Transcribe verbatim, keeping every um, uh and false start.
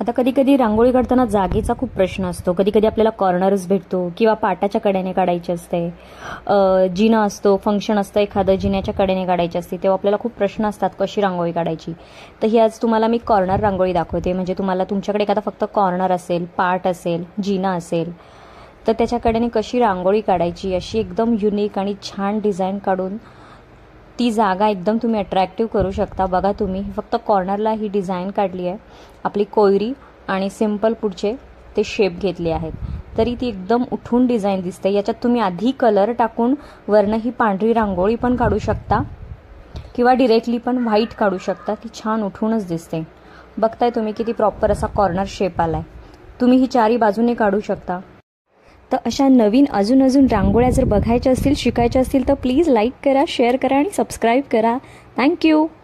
आता कधी कधी रांगोळी काढताना जागेचा खूप प्रश्न असतो. कधी कधी आपल्याला कॉर्नर्स भेटतो किंवा पाटाच्या कडेने काढायची असते, जिना असतो, फंक्शन असतं एखादं, जिन्याच्या कडेने काढायची असते, तेव्हा आपल्याला खूप प्रश्न असतात कशी रांगोळी काढायची. तर ही आज तुम्हाला मी कॉर्नर रांगोळी दाखवते. म्हणजे तुम्हाला तुमच्याकडे एखादा फक्त कॉर्नर असेल, पाट असेल, जिना असेल, तर त्याच्या कडेने कशी रांगोळी काढायची, अशी एकदम युनिक आणि छान डिझाईन काढून ती जागा एकदम तुम्ही अट्रॅक्टिव्ह करू शकता. बघा तुम्ही फक्त कॉर्नरला ही डिझाईन काढली आहे, आपली कोयरी आणि सिंपल पुढचे ते शेप घेतले आहेत, तरी ती एकदम उठून डिझाईन दिसते. याच्यात तुम्ही आधी कलर टाकून वरनं ही पांढरी रांगोळी पण काढू शकता किंवा डिरेक्टली पण व्हाईट काढू शकता. ती छान उठूनच दिसते. बघताय तुम्ही किती प्रॉपर असा कॉर्नर शेप आलाय. तुम्ही ही चारी बाजूने काढू शकता. तर अशा नवीन अजून अजून रांगोळ्या जर बघायच्या असतील, शिकायच्या असतील, तर प्लीज लाईक करा, शेअर करा आणि सबस्क्राईब करा. थँक्यू.